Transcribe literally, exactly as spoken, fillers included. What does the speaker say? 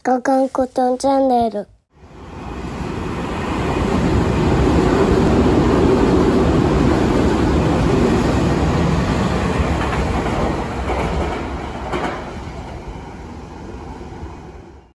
ガガンコトンチャンネル